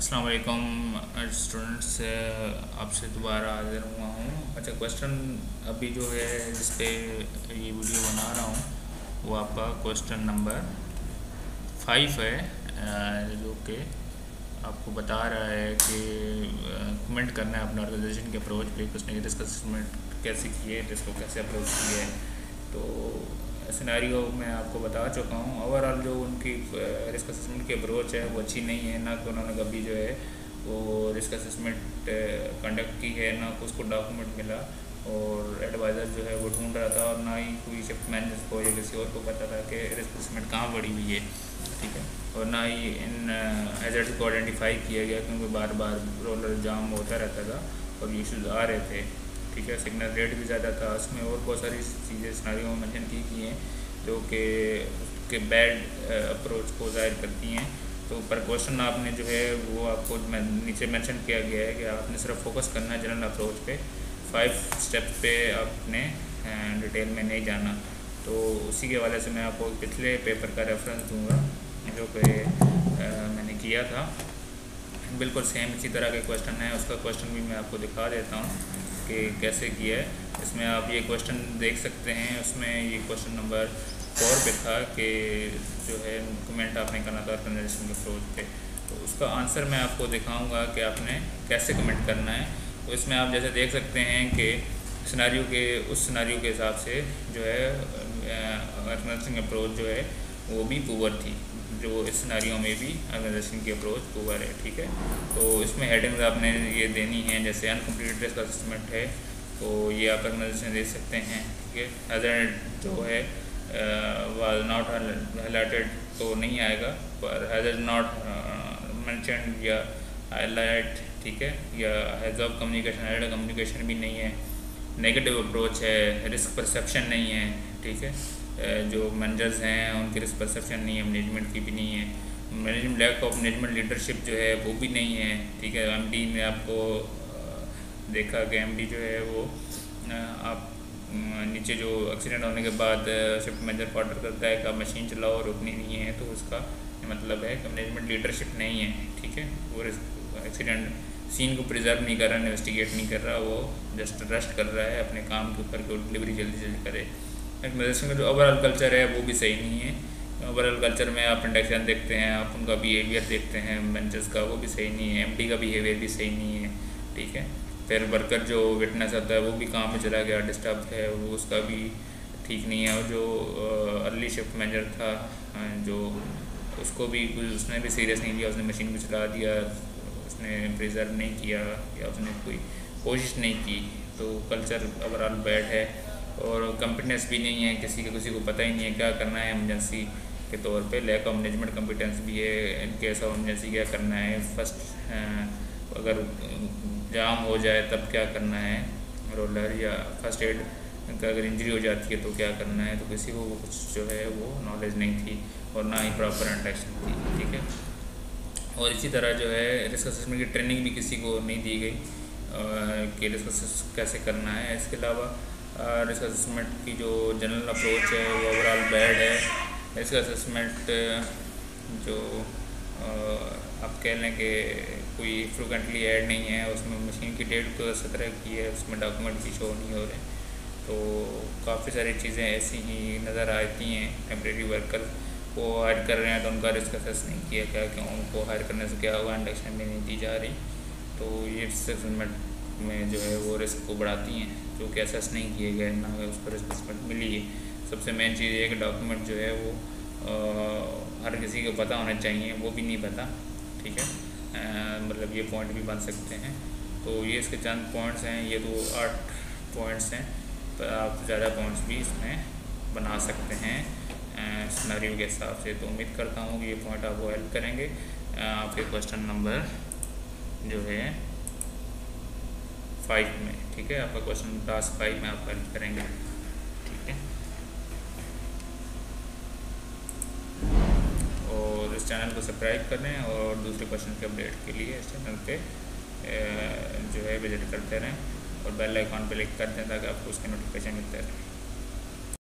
अस्सलाम वालेकुम स्टूडेंट्स, आपसे दोबारा हाजिर हुआ हूँ। अच्छा, क्वेश्चन अभी जो है जिस पे ये वीडियो बना रहा हूँ वो आपका क्वेश्चन नंबर 5 है, जो कि आपको बता रहा है कि कमेंट करना है अपने ऑर्गेनाइजेशन के अप्रोच पे, उसने रिस्क असेसमेंट कैसे किए, रिस्क को कैसे अप्रोच किया है। तो सिनेरियो मैं आपको बता चुका हूँ। ओवरऑल जो उनकी रिस्क असेसमेंट की अप्रोच है वो अच्छी नहीं है, ना कि उन्होंने कभी जो है वो रिस्क असेसमेंट कंडक्ट की है, ना को उसको डॉक्यूमेंट मिला, और एडवाइज़र जो है वो ढूंढ रहा था, और ना ही कोई शिफ्ट मैनेजर को या किसी और को पता था कि रिस्क असेसमेंट कहाँ पड़ी हुई है, ठीक है। और ना ही इन हैज़र्ड्स को आइडेंटिफाई किया गया, क्योंकि बार बार रोलर जाम होता रहता था और इशूज़ आ रहे थे, ठीक है। सिग्नल रेट भी ज़्यादा था उसमें, और बहुत सारी चीज़ें सिनेरियो में मेंशन की हैं जो कि उसके बैड अप्रोच को ज़ाहिर करती हैं। तो पर क्वेश्चन आपने जो है वो आपको नीचे मेंशन किया गया है कि आपने सिर्फ फोकस करना है जनरल अप्रोच पे, 5 स्टेप्स पे आपने डिटेल में नहीं जाना। तो उसी के हवाले से मैं आपको पिछले पेपर का रेफरेंस दूंगा जो कि मैंने किया था। बिल्कुल सेम इसी तरह के क्वेश्चन है, उसका क्वेश्चन भी मैं आपको दिखा देता हूँ कि कैसे किया है। इसमें आप ये क्वेश्चन देख सकते हैं, उसमें ये क्वेश्चन नंबर 4 पे था कि जो है कमेंट आपने करना था ऑर्गेनाइजेशन के अप्रोच पे। तो उसका आंसर मैं आपको दिखाऊंगा कि आपने कैसे कमेंट करना है। तो इसमें आप जैसे देख सकते हैं कि उस सिनेरियो के हिसाब से जो है ऑर्गेनाइजेशन अप्रोच जो है वो भी पुअर थी, जो इस सिनेरियो में भी ऑर्गेनाइजेशन की अप्रोच पुअर है, ठीक है। तो इसमें हेडिंग्स आपने ये देनी है, जैसे अनकम्प्लीटेड रिस्क असेसमेंट है तो ये आप ऑर्गेनाइजेशन दे सकते हैं, ठीक है। हैज़र्ड जो है वाज नॉट हाईलाइटेड तो नहीं आएगा, पर हैज़र्ड नॉट मेंशन्ड या हाईलाइट, ठीक है, या हैज़ ऑफ कम्युनिकेशन, हाईलाइट कम्युनिकेशन भी नहीं है। नेगेटिव अप्रोच है, रिस्क परसेप्शन नहीं है, ठीक है। जो मैनेजर्स हैं उनकी रिस्क परसेप्शन नहीं है, मैनेजमेंट की भी नहीं है, management lack of management leadership जो है वो भी नहीं है, ठीक है। एमडी ने आपको देखा कि एमडी जो है वो आप नीचे जो एक्सीडेंट होने के बाद शिफ्ट मैनेजर को ऑर्डर करता है कि आप मशीन चलाओ और रुकनी नहीं है, तो उसका मतलब है कि मैनेजमेंट लीडरशिप नहीं है, ठीक है। वो एक्सीडेंट सीन को प्रिजर्व नहीं कर रहा, इन्वेस्टिगेट नहीं कर रहा, वो जस्ट रेस्ट कर रहा है अपने काम के ऊपर, कि डिलीवरी जल्दी जल्दी करे। ऑर्गेनाइजेशन का जो ओवरऑल कल्चर है वो भी सही नहीं है। ओवरऑल कल्चर में आप इंडक्शन देखते हैं, आप उनका बिहेवियर देखते हैं मैनेजर्स का, वो भी सही नहीं है। एमडी का बिहेवियर भी सही नहीं है, ठीक है। फिर वर्कर जो विटनेस होता है वो भी काम में चला गया, डिस्टर्ब है, वो उसका भी ठीक नहीं है। और जो अर्ली शिफ्ट मैनेजर था जो उसको भी उसने भी सीरियस नहीं लिया, उसने मशीन को चला दिया, उसने प्रिजर्व नहीं किया या उसने कोई कोशिश नहीं की। तो कल्चर ओवरऑल बैड है, और कॉम्पिटेंस भी नहीं है, किसी को पता ही नहीं है क्या करना है इमरजेंसी के तौर पे। लैक ऑफ मैनेजमेंट कॉम्पिटेंस भी है, इन केस ऑफ इमरजेंसी क्या करना है, फर्स्ट अगर जाम हो जाए तब क्या करना है रोलर, या फर्स्ट एड का अगर इंजरी हो जाती है तो क्या करना है। तो किसी को कुछ जो है वो नॉलेज नहीं थी, और ना ही प्रॉपर इंडक्शन थी, ठीक है। और इसी तरह जो है रिस्क असेसमेंट की ट्रेनिंग भी किसी को नहीं दी गई कि रिस्क असेस कैसे करना है। इसके अलावा रिस्क असेसमेंट की जो जनरल अप्रोच है वो ओवरऑल बैड है। रिस्क असेसमेंट जो आप कह लें कि कोई फ्रिक्वेंटली ऐड नहीं है, उसमें मशीन की डेट तो 17 की है, उसमें डॉक्यूमेंट भी शो नहीं हो रहे। तो काफ़ी सारी चीज़ें ऐसी ही नज़र आती हैं। टेम्प्रेरी वर्कर को हायर कर रहे हैं तो उनका रिस्क असेस नहीं किया गया, क्यों उनको हायर करने से क्या हुआ, इंडक्शन भी नहीं दी जा रही। तो ये रिस्क असेसमेंट में जो है वो रिस्क को बढ़ाती हैं, जो कि असेस नहीं किए गए, ना उस पर रिस्क असेसमेंट मिली है। सबसे मेन चीज़ ये है कि डॉक्यूमेंट जो है वो हर किसी को पता होना चाहिए, वो भी नहीं पता, ठीक है। मतलब ये पॉइंट भी बन सकते हैं। तो ये इसके चंद पॉइंट्स हैं, ये तो 8 पॉइंट्स हैं, पर आप ज़्यादा पॉइंट्स भी इसमें बना सकते हैं सिनेरियो के हिसाब से। तो उम्मीद करता हूँ कि ये पॉइंट आपको हेल्प करेंगे आपके क्वेश्चन नंबर जो है 5 में, ठीक है। आपका क्वेश्चन टास्क 5 में आप हेल्प करेंगे, ठीक है। और इस चैनल को सब्सक्राइब करें, और दूसरे क्वेश्चन के अपडेट के लिए इस चैनल पे जो है विजिट करते रहें, और बेल आइकॉन पे क्लिक कर दें ताकि आपको उसके नोटिफिकेशन मिलते रहें।